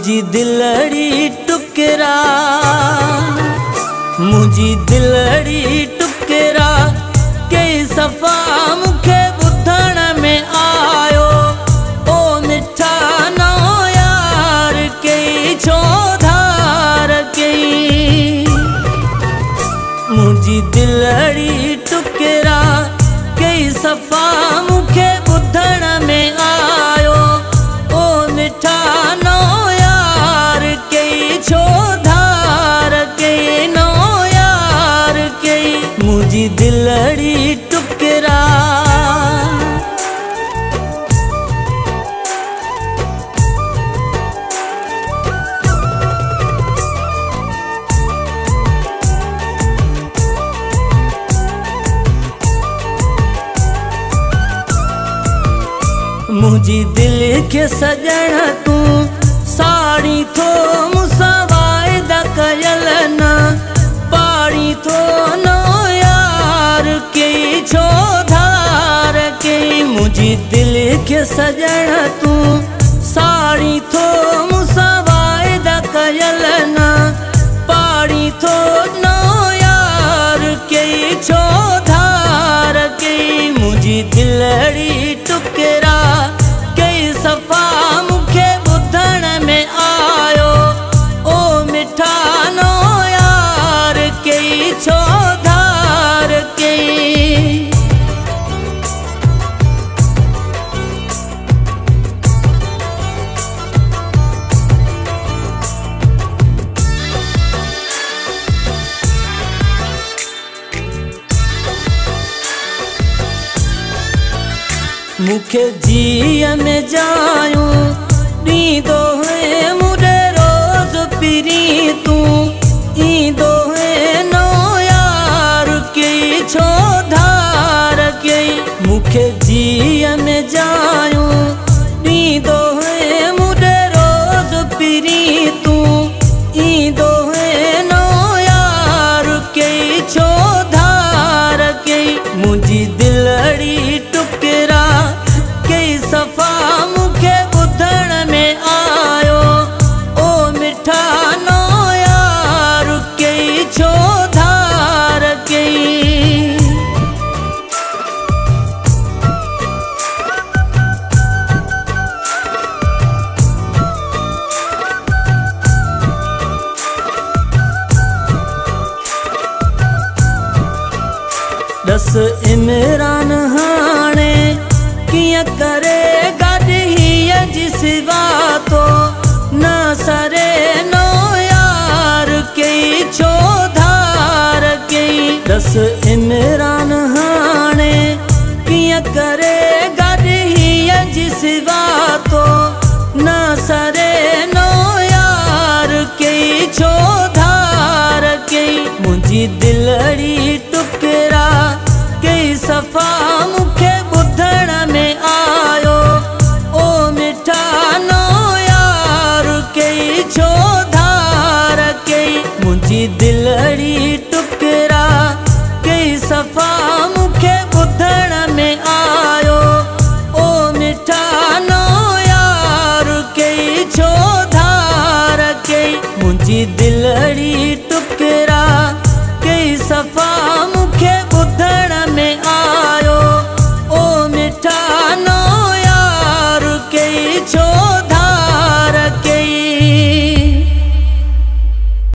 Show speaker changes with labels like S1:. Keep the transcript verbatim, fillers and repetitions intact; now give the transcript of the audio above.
S1: मुझी दिलड़ी टुकरा मुझी दिलड़ी टुकरा कई सफ़ा मुखे ॿुधण में आयो ओ मिठा नो यार कई छो धार कई मुझी दिलड़ी टुकरा कई सफ़ा मुखे ॿुधण में आयो ओ मिठा नो यार कई छो धार कई नो यार कई मुझी दिलड़ी टुकरा मुझी दिल के सजण तू साड़ी थो मूंसां वाइदा कयल न पाड़ी थो नो यार कई छो धार कई मुझी दिल के सजण तू साड़ी थो मूंसां वाइदा कयल न पाड़ी थो नो यार कई छो धार कई मुझी दिलड़ी टुकरा कई सफ़ा मुखे ॿुधण में आयो ओ मिठा नो यार कई छो धार कई मुखे जीअ में जायूं ॾींदो है मुझे रोज़ पिरी तू ईंदो है नो यार कई छो धार कई मुखे जीअ में जायूं ॾींदो है मुझे रोज़ पिरी तू ईंदो है नो यार कई छो धार कई मुझी दिलड़ी टुकरा कई सफ़ा मुखे ॿुधण में आयो ओ मिठा नो यार कई छो धार कई दस इमरान हाणे कियां करे गॾ हीअ जी सिवा तो न सरे नो यार कई छो धार कई दस इमरान हाणे कियां करे गॾ हीअ जी सिवा तो न सरे नो यार कई छो धार कई मुझी दिलड़ी टुकरा कई सफ़ा मुखे ॿुधण में आयो ओ मिठा नो यार कई छो धार कई मुझी दिलड़ी टुकरा कई सफ़ा मुखे ॿुधण में आयो ओ मिठा नो यार कई छो धार कई मुझी दिलड़ी